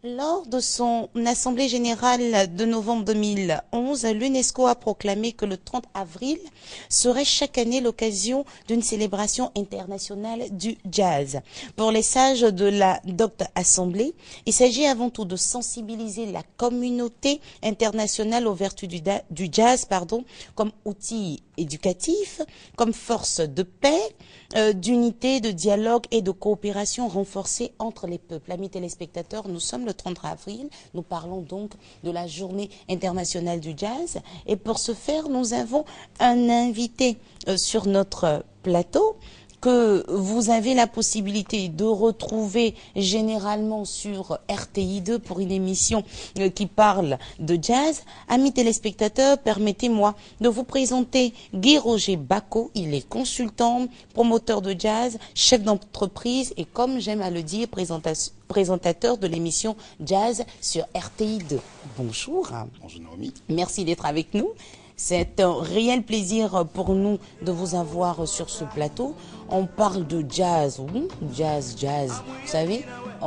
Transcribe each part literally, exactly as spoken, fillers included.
Lors de son assemblée générale de novembre deux mille onze, l'UNESCO a proclamé que le trente avril serait chaque année l'occasion d'une célébration internationale du jazz. Pour les sages de la docte Assemblée, il s'agit avant tout de sensibiliser la communauté internationale aux vertus du, du jazz pardon, comme outil éducatif, comme force de paix, euh, d'unité, de dialogue et de coopération renforcée entre les peuples. Amis téléspectateurs, nous sommes le trente avril, nous parlons donc de la journée internationale du jazz et pour ce faire, nous avons un invité euh, sur notre plateau que vous avez la possibilité de retrouver généralement sur R T I deux pour une émission euh, qui parle de jazz. Amis téléspectateurs, permettez-moi de vous présenter Guy Roger Bacot. Il est consultant, promoteur de jazz, chef d'entreprise et, comme j'aime à le dire, présentateur de l'émission Jazz sur R T I deux. Bonjour. Bonjour Naomi. Merci d'être avec nous. C'est un réel plaisir pour nous de vous avoir sur ce plateau. On parle de jazz, oui, jazz, jazz. Vous savez,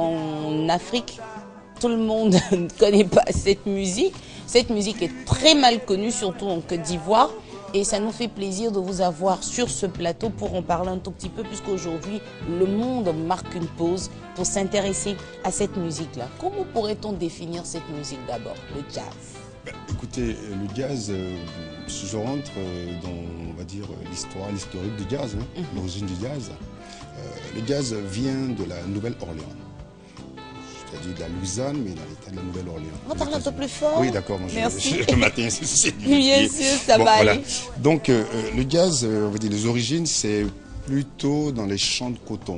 en Afrique, tout le monde ne connaît pas cette musique. Cette musique est très mal connue, surtout en Côte d'Ivoire. Et ça nous fait plaisir de vous avoir sur ce plateau pour en parler un tout petit peu, puisqu'aujourd'hui, le monde marque une pause pour s'intéresser à cette musique-là. Comment pourrait-on définir cette musique d'abord, le jazz ? Écoutez, le jazz, euh, si je rentre dans, on va dire, l'histoire, l'historique du jazz, hein, mm-hmm. l'origine du jazz, euh, le jazz vient de la Nouvelle-Orléans. C'est-à-dire de la Louisiane, mais dans l'état de la Nouvelle-Orléans. On va parler un peu plus fort. Oui, d'accord. Merci. Je, le matin, c'est du Bien sûr, ça bon, va voilà. aller. Donc, euh, le jazz, euh, on va dire, les origines, c'est plutôt dans les champs de coton.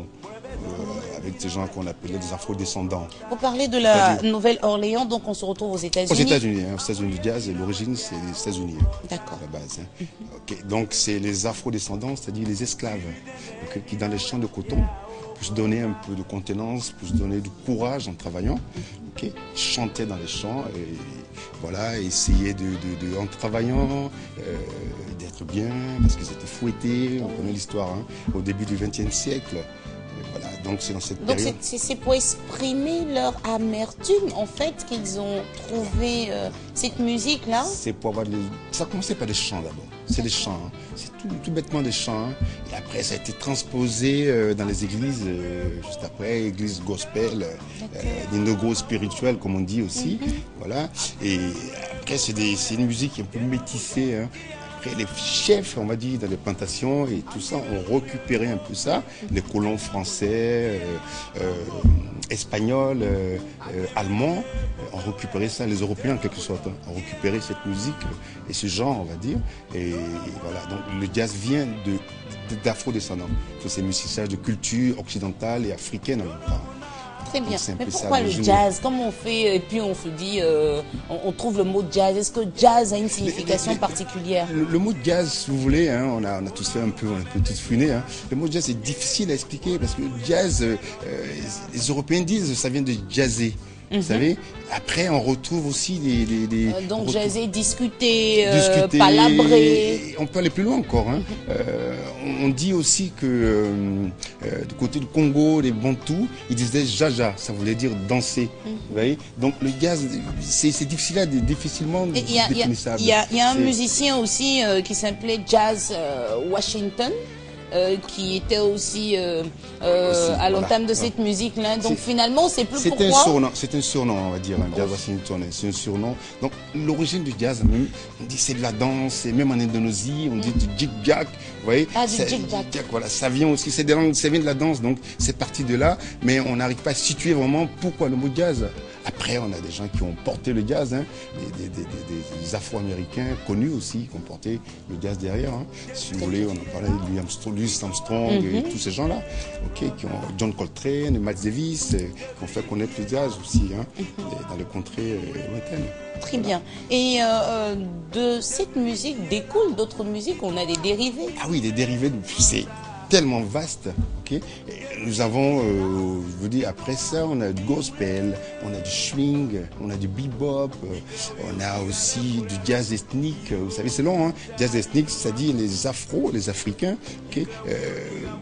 Euh, avec ces gens qu'on appelait des afro-descendants. Vous parlez de la Nouvelle-Orléans, donc on se retrouve aux États-Unis. Aux États-Unis, hein, aux États-Unis du jazz, et l'origine c'est les États-Unis. D'accord. À la base. Hein. Mm-hmm. Okay. Donc c'est les afro-descendants, c'est-à-dire les esclaves, okay, qui dans les champs de coton, pour se donner un peu de contenance, pour se donner du courage en travaillant, okay, chantaient dans les champs et voilà, essayaient de, de, de en travaillant euh, d'être bien, parce qu'ils étaient fouettés, on connaît l'histoire, hein, au début du vingtième siècle. Voilà, donc c'est dans cette donc période. C'est pour exprimer leur amertume, en fait, qu'ils ont trouvé euh, cette musique-là. C'est pour avoir les... Ça a commencé par des chants d'abord. C'est des chants. Hein. C'est tout, tout bêtement des chants. Hein. Et après, ça a été transposé euh, dans les églises, euh, juste après, église gospel, euh, des nogos spirituels, comme on dit aussi. Mm-hmm. Voilà. Et après, c'est une musique un peu métissée. Hein. Après, les chefs, on va dire, dans les plantations et tout ça, ont récupéré un peu ça. Les colons français, euh, euh, espagnols, euh, euh, allemands ont récupéré ça. Les Européens, en quelque sorte, ont récupéré cette musique et ce genre, on va dire. Et, et voilà, donc le jazz vient de, d'afro-descendants. C'est musiciens de culture occidentale et africaine en même temps. Très bien. Mais pourquoi le jazz? Comment on fait? Et puis on se dit, euh, on, on trouve le mot jazz. Est-ce que jazz a une signification les, les, particulière? le, le mot jazz, si vous voulez, hein, on, a, on a tous fait un peu, on a un peu tous fouiné. Hein. Le mot jazz est difficile à expliquer parce que jazz, euh, les Européens disent, ça vient de jazzer. Vous mm-hmm. savez, après on retrouve aussi des... des, des euh, donc retrouve... jazzer, discuter, euh, discuter, palabrer. On peut aller plus loin encore. Hein. Mm-hmm. euh, on dit aussi que euh, euh, du côté du Congo, les Bantous, ils disaient jaja, ça voulait dire danser. Mm-hmm. Vous voyez. Donc le jazz, c'est difficile à, difficilement définissable. Il y a, y a un musicien aussi euh, qui s'appelait Jazz euh, Washington. Euh, qui était aussi, euh, euh, aussi à l'entame voilà. de cette musique-là. Donc finalement, c'est plus pourquoi... C'est un surnom, c'est un surnom, on va dire, hein, Jazz Washington, c'est un surnom. Donc l'origine du jazz, même, on dit c'est de la danse, et même en Indonésie, on dit du jig-jack, vous voyez. Ah, du jig-jack. Voilà, ça vient aussi, c'est ça vient de la danse, donc c'est parti de là, mais on n'arrive pas à situer vraiment pourquoi le mot jazz. Après, on a des gens qui ont porté le jazz, hein, des, des, des, des, des Afro-Américains connus aussi, qui ont porté le jazz derrière. Hein. Si vous voulez, on en parlait de Louis Armstrong, Louis Armstrong mm-hmm. et tous ces gens-là, okay, qui ont John Coltrane, Miles Davis, euh, qui ont fait connaître le jazz aussi hein, mm-hmm. dans les contrées euh, lointaines. Très bien. Et euh, de cette musique découlent d'autres musiques, on a des dérivés. Ah oui, des dérivés, c'est tellement vaste. Okay. Nous avons, euh, je veux dire, après ça, on a du gospel, on a du swing, on a du bebop, euh, on a aussi du jazz ethnique. Vous savez, c'est long, hein. Jazz ethnique, c'est-à-dire les afros, les africains. Okay. Euh,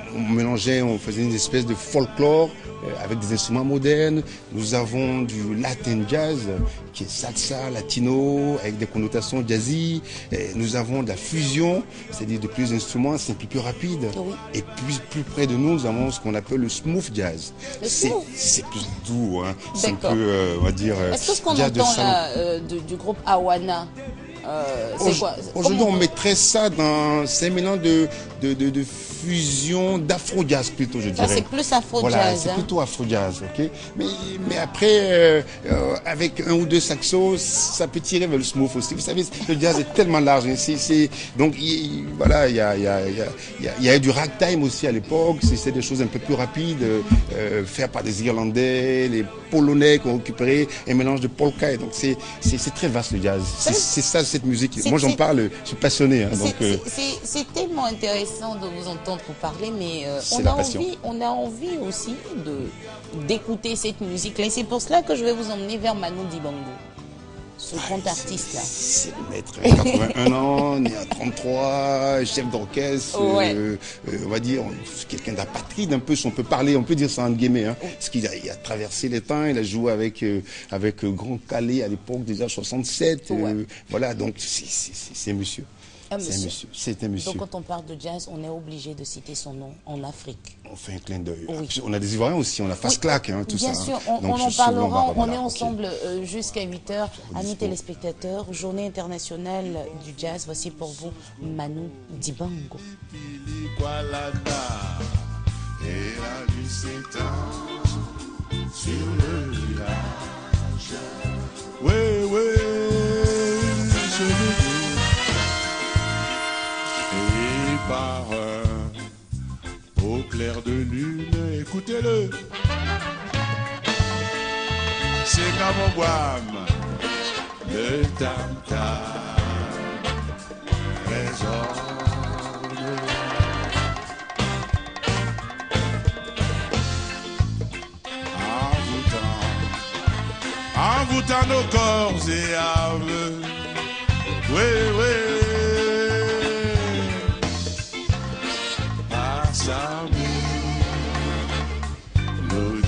on mélangeait, on faisait une espèce de folklore euh, avec des instruments modernes. Nous avons du Latin jazz, qui est salsa, latino, avec des connotations jazzy. Et nous avons de la fusion, c'est-à-dire de plus d'instruments, c'est plus, plus rapide. Oui. Et plus, plus près de nous, nous avons ce qu'on appelle le smooth jazz. C'est plus doux, hein. C'est un peu, euh, on va dire, est-ce que ce qu'on jazz de entend salon. là euh, du, du groupe Awana, euh, c'est quoi? Aujourd'hui, Comment on mettrait ça dans... C'est un mélange de, de, de, de fusion, d'afro-jazz plutôt, je dirais. Ça, c'est plus afro-jazz. Voilà, c'est hein. plutôt afro-jazz, ok. Mais, mais après, euh, euh, avec un ou deux saxos, ça peut tirer vers le smooth aussi. Vous savez, le jazz est tellement large. Hein. C'est, c'est, donc, il, voilà, il y a, il y, a, il y, a, il y, a, il y a eu du ragtime aussi à l'époque. C'est des choses un peu plus rapides, euh, fait par des Irlandais, les Polonais qui ont récupéré un mélange de polka. Donc, c'est, c'est, c'est très vaste le jazz. C'est, c'est ça, cette musique. Moi, j'en parle, je suis passionné. Hein, donc, euh, c'est, c'est tellement intéressant de vous entendre vous parler, mais euh, on, a envie, on a envie aussi de, d'écouter cette musique-là. Et c'est pour cela que je vais vous emmener vers Manu Dibango, ce ah, grand artiste-là. C'est le maître. quatre-vingt-un ans, né à trente-trois, chef d'orchestre, ouais. euh, euh, on va dire, quelqu'un d'apatride un peu, si on peut parler, on peut dire ça entre guillemets. Hein, parce qu'il a, il a traversé les temps, il a joué avec, euh, avec euh, Grand Calais à l'époque, déjà soixante-sept. Ouais. Euh, voilà, donc c'est monsieur. Un c'est monsieur. un monsieur. C'est un monsieur. Donc quand on parle de jazz, on est obligé de citer son nom en Afrique. On fait un clin d'œil. Oui. On a des Ivoiriens aussi, on a Fast oui. Clack, hein, tout Bien ça. Bien sûr, hein. on, Donc, on en parlera. On est voilà, ensemble okay. euh, jusqu'à huit heures. Amis téléspectateurs, journée internationale du jazz. Voici pour vous Manu Dibango. Oui, oui, je le dis. Et par euh, au clair de lune, écoutez-le. C'est comme au Guam, le tam-tam résonne. Envoûtant nos corps et âmes, oui, oui, à sa mélodie.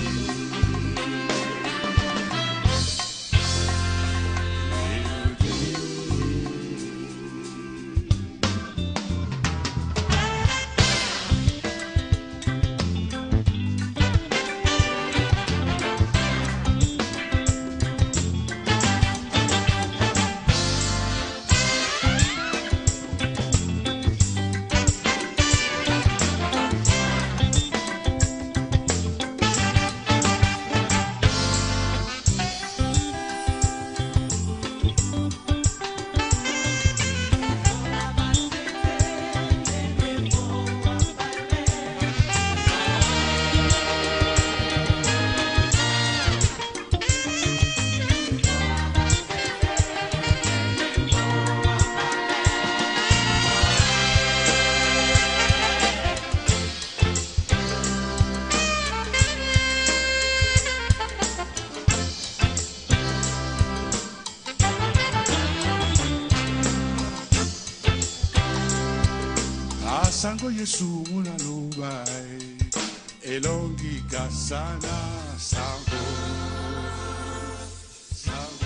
Sango Yesu mula lubai elongi kasana sango sango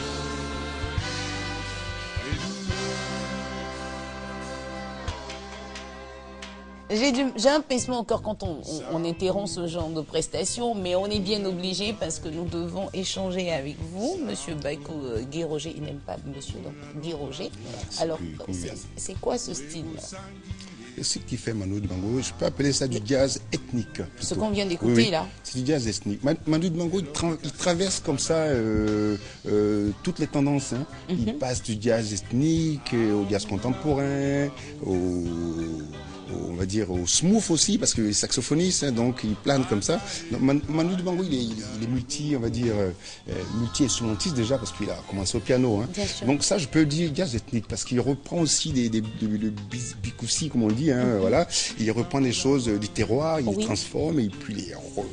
J'ai du, j'ai un pincement au cœur quand on, on, on interrompt ce genre de prestations, mais on est bien obligé parce que nous devons échanger avec vous, Monsieur Baiko euh, Guy Roger. Il n'aime pas Monsieur donc Guy Roger. Alors, c'est quoi ce style-là? Ce qui fait Manu Dibango, je peux appeler ça du jazz ethnique. Plutôt. Ce qu'on vient d'écouter oui, oui. là. C'est du jazz ethnique. Manu Dibango, il, tra il traverse comme ça euh, euh, toutes les tendances. Hein. Mm-hmm. Il passe du jazz ethnique au jazz contemporain, au, au, on va dire au smooth aussi, parce qu'il est saxophoniste, hein, donc il plane comme ça. Donc, Manu Dibango, il est, il, est, il est multi, on va dire, euh, multi-instrumentiste déjà, parce qu'il a commencé au piano. Hein. Donc ça, je peux dire jazz ethnique, parce qu'il reprend aussi des, des, des, des bikoussi, comme on dit. Hein, mm-hmm. Voilà. Il reprend des choses du terroir, il oui. les transforme et puis les,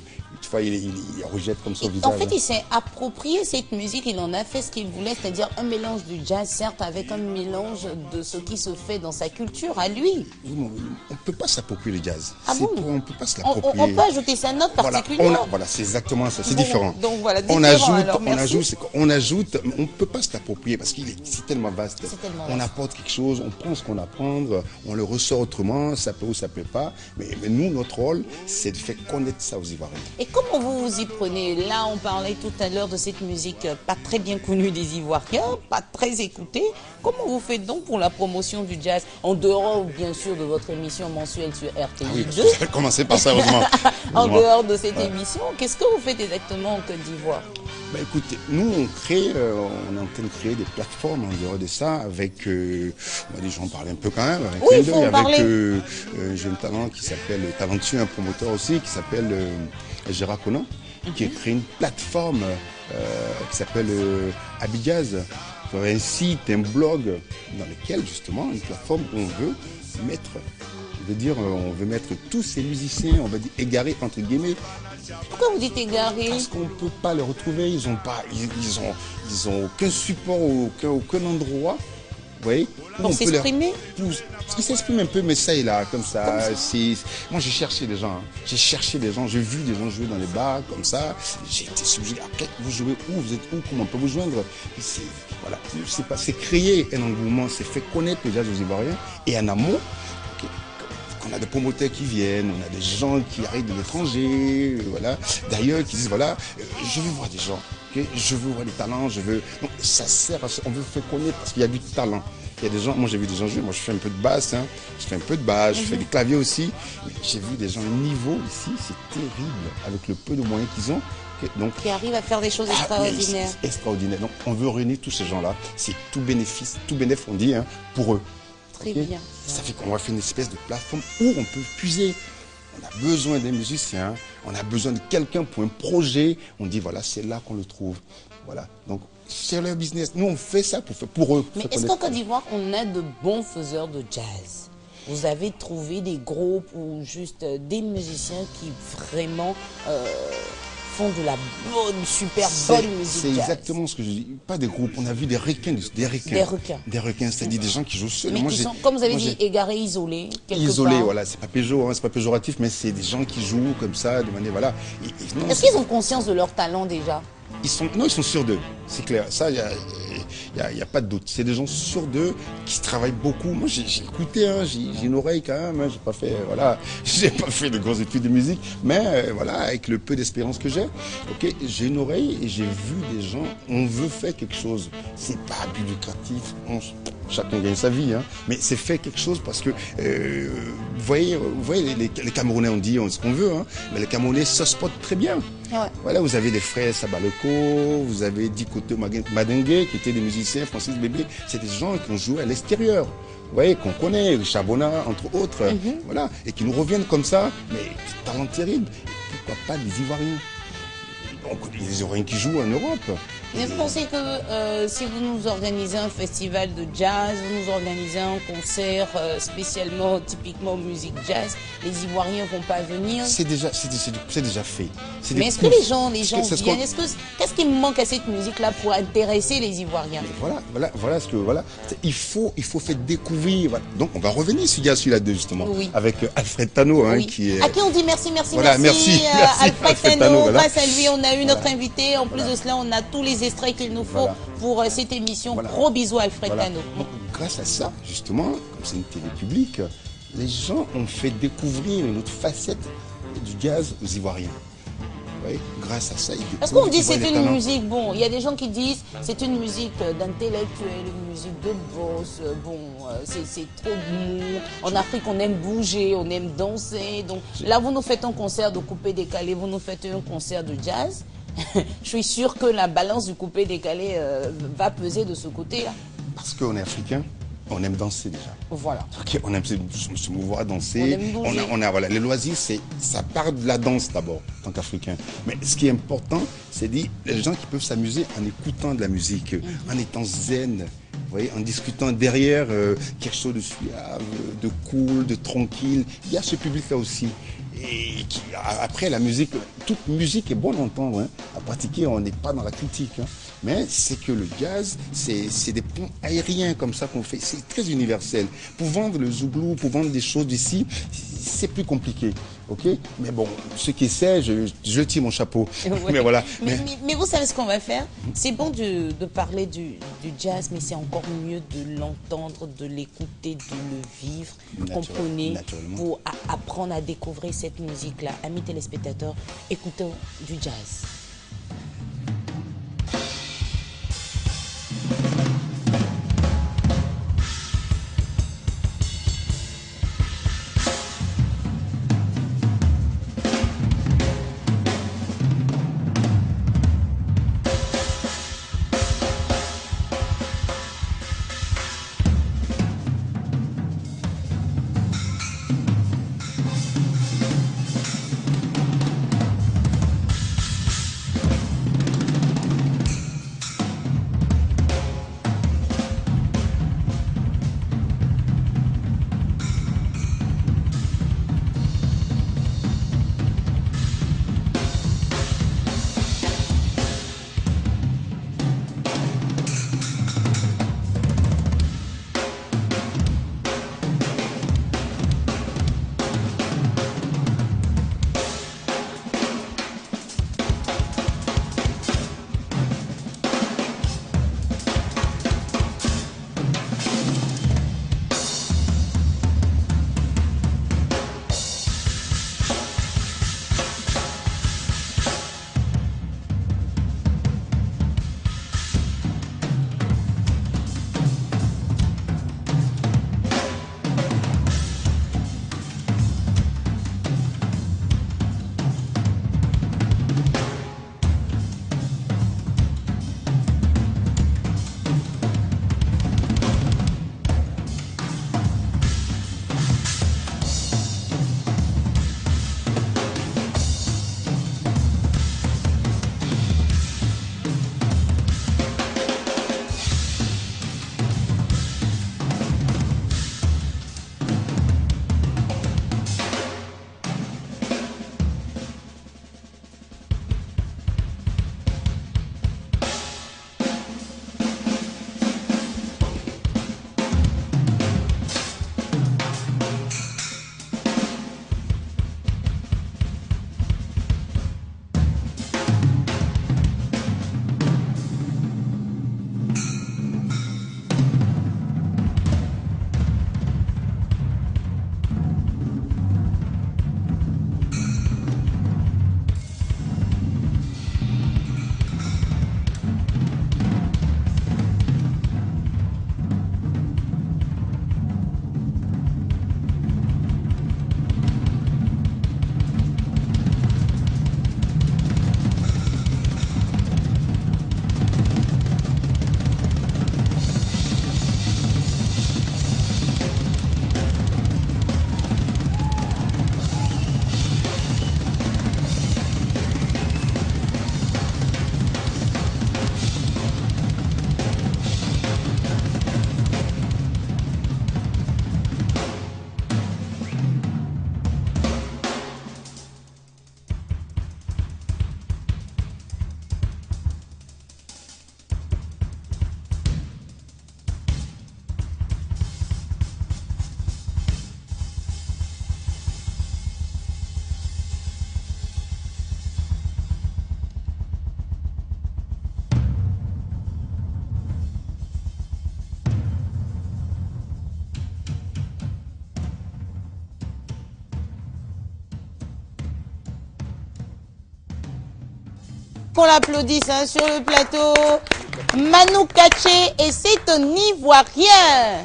tu vois, il, il, il rejette comme ça au Et visage. en fait, il s'est approprié cette musique, il en a fait ce qu'il voulait, c'est-à-dire un mélange du jazz, certes, avec un mélange de ce qui se fait dans sa culture, à lui. On ne peut pas s'approprier le jazz. Ah bon? Pour, on ne peut pas se On, on, l'approprier. on peut ajouter sa note Voilà, particulière. on a- voilà, c'est exactement ça, c'est Bon, différent. donc voilà, on différent, ajoute, alors, on merci. ajoute, c'est qu'on ajoute, on ne peut pas se l'approprier parce qu'il est, c'est tellement vaste. C'est tellement on vaste. apporte quelque chose, on prend ce qu'on a à prendre, on le ressort autrement, ça peut ou ça peut pas. Mais, mais nous, notre rôle, c'est de faire connaître ça aux Ivoiriens. Et comment vous vous y prenez? Là, on parlait tout à l'heure de cette musique euh, pas très bien connue des Ivoiriens, pas très écoutée. Comment vous faites donc pour la promotion du jazz? En dehors, bien sûr, de votre émission mensuelle sur R T Ah oui, I deux. parce que commencer par ça, heureusement. En Heureusement. dehors de cette Ouais. émission, qu'est-ce que vous faites exactement en Côte d'Ivoire? Bah écoutez, nous on crée, euh, on est en train de créer des plateformes en dehors de ça avec, euh, on va dire, j'en parler un peu quand même, avec, Oui, il Lindo, faut en et avec parler. euh, euh, un jeune talent qui s'appelle, talentueux, un promoteur aussi, qui s'appelle euh, Gérard Conan, qui a créé une plateforme euh, qui s'appelle euh, Abidjaz. Un site, un blog dans lequel justement, une plateforme où on veut mettre, je veux dire, euh, on veut mettre tous ces musiciens, on va dire égarés entre guillemets, Pourquoi vous dites égaré? parce qu'on ne peut pas les retrouver, ils n'ont pas, ils, ils ont, ils ont aucun support, aucun, aucun endroit, vous voyez, où Pour on peut les- s'exprimer? pour- Ils s'expriment un peu, mais ça et là, comme ça. c'est- Moi, j'ai cherché des gens, hein. j'ai cherché des gens, j'ai vu des gens jouer dans les bars, comme ça. J'ai été subjugué. Après, vous jouez où, vous êtes où, comment on peut vous joindre? C'est voilà, c'est pas, c'est créer un engouement, c'est faire connaître le jazz aux Ivoiriens et en amont. ok, On a des promoteurs qui viennent, on a des gens qui arrivent de l'étranger, euh, voilà. D'ailleurs, qui disent voilà, euh, je veux voir des gens, ok, je veux voir des talents, je veux. Donc ça sert, à ça, on veut faire connaître parce qu'il y a du talent. Il y a des gens, moi j'ai vu des gens jouer, moi je fais un peu de basse, hein, je fais un peu de basse, je fais du clavier aussi. Mais j'ai vu des gens niveau ici, c'est terrible avec le peu de moyens qu'ils ont. ok, Donc Qui arrive à faire des choses ah, mais extraordinaires. c'est extraordinaire. Donc on veut réunir tous ces gens-là. C'est tout bénéfice, tout bénéfice on dit, hein, pour eux. Très Ok. bien. Ça fait qu'on va faire une espèce de plateforme où on peut puiser. On a besoin des musiciens, on a besoin de quelqu'un pour un projet. On dit voilà, c'est là qu'on le trouve. Voilà. Donc c'est leur business. Nous on fait ça pour faire pour eux. Mais faire est-ce qu'en connaître. Côte d'Ivoire, on a de bons faiseurs de jazz? Vous avez trouvé des groupes ou juste euh, des musiciens qui vraiment euh, font de la bonne, super C'est- bonne musique C'est jazz? exactement ce que je dis. Pas des groupes, on a vu des requins, des requins. Des requins. Des requins, c'est-à-dire des gens qui jouent seuls. Mais Moi, qui j'ai- sont, comme vous avez moi, dit, j'ai- égarés, isolés, quelque isolés, part. voilà, c'est pas péjo, hein, c'est pas péjoratif, mais c'est des gens qui jouent comme ça, de manière, voilà. Et- et non, Est-ce c'est- qu'ils ont conscience de leur talent déjà? Ils sont, non, ils sont sûrs d'eux, c'est clair. Ça, il n'y a, y a- y a pas de doute. C'est des gens sûrs d'eux qui travaillent beaucoup. Moi, j'ai j'ai écouté, hein, j'ai j'ai une oreille quand même. Hein, j'ai pas fait, voilà, j'ai pas fait de grosses études de musique, mais euh, voilà, avec le peu d'expérience que j'ai, ok, j'ai une oreille et j'ai vu des gens. On veut faire quelque chose. C'est pas à but lucratif. On- chacun gagne sa vie, hein, mais c'est faire quelque chose parce que, euh, vous voyez, vous voyez, les, les Camerounais, on dit on- ce qu'on veut, hein, mais les Camerounais se spotent très bien. Ouais. Voilà, vous avez des frères Sabaloko, vous avez Dikoto Madengue, qui étaient des musiciens, Francis Bébé. C'est des gens qui ont joué à l'extérieur. Vous voyez, qu'on connaît, Richard Bona, entre autres. Voilà, et qui nous reviennent comme ça. Mais talent terrible. Et pourquoi pas des Ivoiriens? On connaît des Ivoiriens qui jouent en Europe. Mais vous pensez que euh, si vous nous organisez un festival de jazz, vous nous organisez un concert euh, spécialement, typiquement musique jazz, les Ivoiriens vont pas venir? C'est déjà, c'est c'est- c'est déjà fait. C'est Mais des est-ce que couches. les gens, les Parce gens que c'est ce viennent? qu'on- Est-ce que qu'est-ce qui manque à cette musique-là pour intéresser les Ivoiriens? Mais voilà, voilà, voilà ce que voilà. C'est- Il faut, il faut faire découvrir. Voilà. Donc on va revenir sur celui là deux justement, Oui. avec euh, Alfred Tano, hein, Oui. qui est. À qui on dit merci, merci, Voilà, merci, merci, euh, merci, Alfred Alfred Tano. Tano, voilà. Grâce à lui, on a eu notre Voilà. invité. En plus Voilà. de cela, on a tous les extraits qu'il nous faut Voilà. pour euh, cette émission. Voilà. Gros bisous, Alfred Voilà. Tano. Donc, grâce à ça, justement, comme c'est une télé publique, les gens ont fait découvrir une autre facette du jazz aux Ivoiriens. Vous voyez, grâce à ça, ils Parce qu'on découvrent, dit ils voient c'est les une talents. musique, bon, il y a des gens qui disent c'est une musique euh, d'intellectuel, une musique de boss, euh, bon, euh, c'est c'est trop mou. En Afrique, on aime bouger, on aime danser. Donc là, vous nous faites un concert de coupé décalé, vous nous faites un concert de jazz. Je suis sûre que la balance du coupé décalé euh, va peser de ce côté-là. Parce qu'on est africain, on aime danser déjà. Voilà. Ok, on aime se, se- se mouvoir, danser. On aime bouger. a, on a- voilà, les loisirs, c'est, ça part de la danse d'abord, en tant qu'Africain. Mais ce qui est important, c'est dire les gens qui peuvent s'amuser en écoutant de la musique, en étant zen. Vous voyez, en discutant derrière euh, quelque chose de suave, de cool, de tranquille. Il y a ce public-là aussi. et qui, après la musique, toute musique est bonne à entendre, hein. À pratiquer, on n'est pas dans la critique, hein. Mais c'est que le jazz, c'est des ponts aériens comme ça qu'on fait, c'est très universel. Pour vendre le zouglou, pour vendre des choses d'ici, c'est plus compliqué, ok? Mais bon, ceux qui essaient, je, je tire mon chapeau. Ouais. Mais voilà. Mais, mais, mais vous savez ce qu'on va faire? C'est bon de, de parler du, du jazz, mais c'est encore mieux de l'entendre, de l'écouter, de le vivre, Naturel, comprenez, naturellement. pour a, apprendre à découvrir cette musique-là. Amis téléspectateurs, écoutons du jazz. Qu'on l'applaudisse hein, sur le plateau. Manu Katché et c'est un Ivoirien.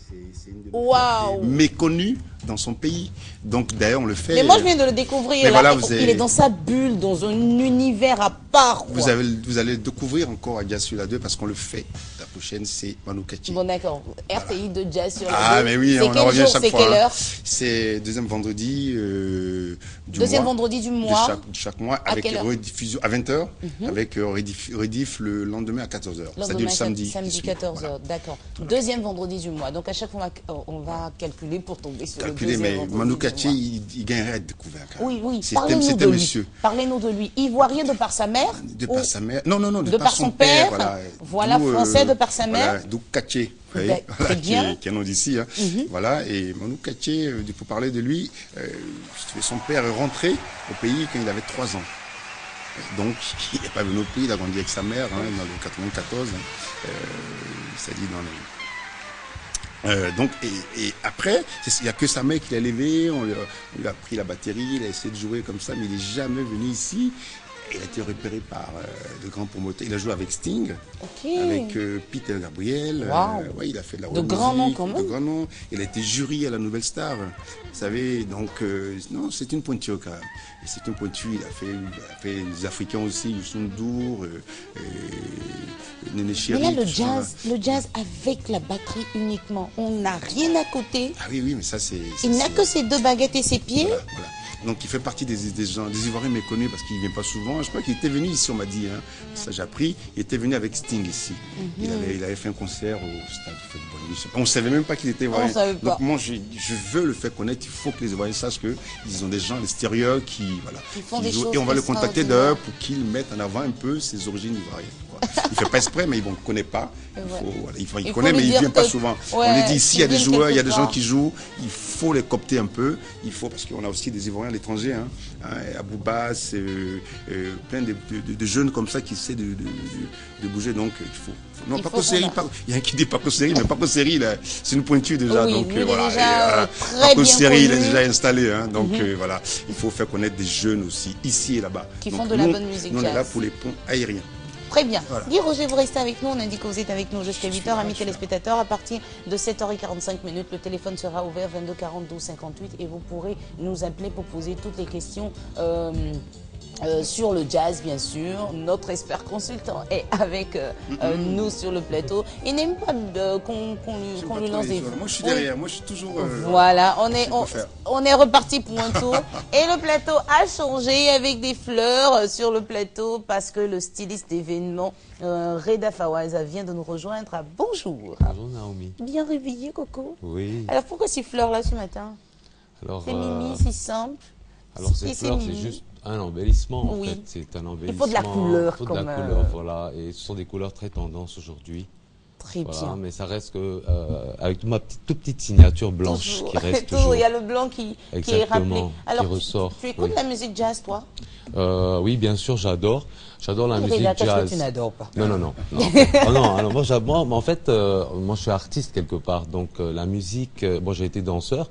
Waouh. Méconnu dans son pays. Donc d'ailleurs on le fait. Mais moi je viens de le découvrir. Là, voilà, il, vous avez... il est dans sa bulle, dans un univers à part. Vous, avez, vous allez découvrir encore à Jazz sur la deux parce qu'on le fait. La prochaine c'est Manu Katché. Bon d'accord. R T I de Jazz sur la deux. Ah mais oui, on en revient chaque fois. C'est quelle heure? C'est deuxième vendredi euh, du Deuxième mois. vendredi du mois. De chaque, de chaque mois à avec rediffusion à vingt heures, mm-hmm. avec euh, rediff, rediff le lendemain à quatorze heures. C'est-à-dire le samedi. Samedi quatorze heures, voilà. D'accord. Deuxième vendredi du mois. Donc à chaque fois on va, on va calculer pour tomber sur calculer, le deuxième mais vendredi. Manu Katché Katché, il, il gagnerait à être découvert. Quand même. Oui, oui, C'était parlez-nous de monsieur. lui. Parlez-nous de lui. Ivoirien de par sa mère? De par sa mère. Non, non, non, de, de par, par son, son père. père voilà, voilà français euh, de par sa mère. Voilà, d'où Katché. Oui, ben, voilà, qui, est, qui est un nom d'ici. Hein. Mm-hmm. Voilà, et Manu Katché, euh, pour parler de lui, euh, son père est rentré au pays quand il avait trois ans. Donc, il n'est pas venu au pays, il a grandi avec sa mère, hein, dans le quatre-vingt-quatorze, hein, euh, c'est-à-dire dans les... Euh, donc, et, et après, il n'y a que sa mère qui l'a élevé, on lui, a, on lui a pris la batterie, il a essayé de jouer comme ça, mais il n'est jamais venu ici. Il a été repéré par euh, de grands promoteurs. Il a joué avec Sting, okay. avec euh, Peter Gabriel. Wow. Euh, ouais, il a fait de la de grands noms quand même. De grands noms. Il a été jury à la Nouvelle Star. Vous savez, donc euh, non, c'est une pointure quand même. Et c'est une pointure. Il a fait, il a fait les Africains aussi, Youssou N'Dour, euh, euh, Néné Chéri. Mais là, le jazz, le jazz avec la batterie uniquement. On n'a rien à côté. Ah oui, oui, mais ça c'est. Il n'a que ses deux baguettes et ses pieds. Voilà, voilà. Donc il fait partie des, des gens, des Ivoiriens méconnus parce qu'il ne vient pas souvent. Je crois qu'il était venu ici, on m'a dit, hein. Ça j'ai appris. Il était venu avec Sting ici. Mm-hmm. il, avait, il avait fait un concert au stade Football. On ne savait même pas qu'il était Ivoirien. Donc moi je, je veux le faire connaître. Il faut que les Ivoiriens sachent qu'ils ont des gens à l'extérieur qui, voilà, ils font qui des jouent, choses et on va le contacter d'ailleurs pour qu'il mette en avant un peu ses origines ivoiriennes. Il ne fait pas exprès, mais bon, il ne connaît pas. Il, faut, voilà, il, faut, il, il connaît, mais il ne vient pas souvent. Ouais, on lui dit ici, il y a des joueurs, il y a des gens qui jouent. Il faut les copter un peu. Il faut, parce qu'on a aussi des Ivoiriens à l'étranger. Hein, hein, Aboubas, euh, euh, plein de, de, de jeunes comme ça qui essaient de, de, de, de bouger. Donc, il faut. Non, il Paco Seri, pas, il y a un qui dit Paco Seri, mais Paco Seri, c'est une pointure déjà. Oui, donc, euh, voilà. Déjà, et, euh, Paco Seri, il est déjà installé. Hein, donc, mm-hmm. euh, voilà. Il faut faire connaître des jeunes aussi, ici et là-bas. Qui donc, font de nous, la bonne musique. Nous, on est là pour les ponts aériens. Très bien. Voilà. Guy Roger, vous restez avec nous. On indique que vous êtes avec nous jusqu'à huit heures, amis téléspectateurs. À partir de sept heures quarante-cinq minutes, le téléphone sera ouvert vingt-deux quarante douze cinquante-huit et vous pourrez nous appeler pour poser toutes les questions euh, euh, sur le jazz, bien sûr. Notre expert consultant est avec euh, euh, nous sur le plateau. Il n'aime pas euh, qu'on qu lui, qu lui lance des... Moi, je suis derrière. Oui. Moi, je suis toujours... Euh, voilà, on est, on, on est reparti pour un tour. Et le plateau a changé avec des fleurs sur le plateau parce que le styliste d'événements, euh, Reda Fawaza, vient de nous rejoindre. Ah, bonjour. Bonjour Naomi. Bien réveillé, Coco. Oui. Alors, pourquoi ces fleurs-là ce matin? C'est euh... mimi, c'est simple. Alors, ces fleurs, c'est juste un embellissement, en oui. fait. C'est un embellissement. Il faut de la couleur. Il faut de comme la couleur, euh... voilà. Et ce sont des couleurs très tendances aujourd'hui. Très voilà, bien. Mais ça reste que, euh, avec ma petite, toute petite signature blanche toujours. Qui reste toujours. toujours. Il y a le blanc qui, qui est rappelé. Alors, qui ressort. Tu écoutes oui. la musique jazz, toi? euh, Oui, bien sûr, j'adore. J'adore la musique là, jazz. Que tu n'adores pas. Non, non, non. non. oh, non alors moi, moi, en fait, euh, moi, je suis artiste quelque part. Donc, euh, la musique, euh, bon, j'ai été danseur.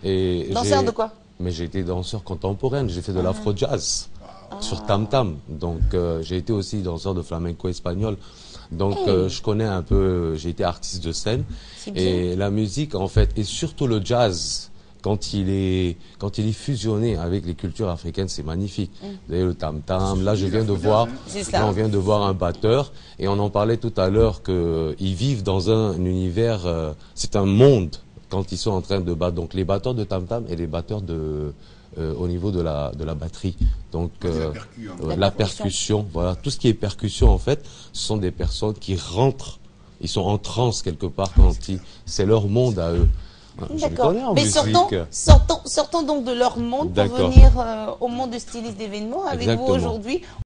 Et danseur de quoi? Mais j'ai été danseur contemporaine. J'ai fait de ah. l'afro-jazz ah. sur Tam Tam. Donc, euh, j'ai été aussi danseur de flamenco espagnol. Donc, hey. euh, je connais un peu, j'ai été artiste de scène. Et la musique, en fait, et surtout le jazz, quand il est, quand il est fusionné avec les cultures africaines, c'est magnifique. Mm. Vous avez le tam-tam. Là, je viens de voir, là, on vient de voir un batteur. Et on en parlait tout à l'heure qu'ils vivent dans un univers, euh, c'est un monde quand ils sont en train de battre. Donc, les batteurs de tam-tam et les batteurs de... Euh, au niveau de la de la batterie, donc euh, la, percu, hein. euh, la, la percussion, voilà, tout ce qui est percussion en fait, ce sont des personnes qui rentrent, ils sont en transe quelque part quand ils, c'est leur monde à eux. D'accord. Mais sortons, sortons, sortons donc de leur monde pour venir euh, au monde de styliste d'événements avec Exactement. Vous aujourd'hui.